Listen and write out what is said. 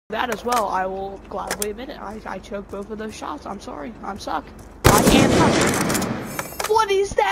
that as well. I will gladly admit it. I choked both of those shots. I'm sorry. I'm suck. I am suck. What is that?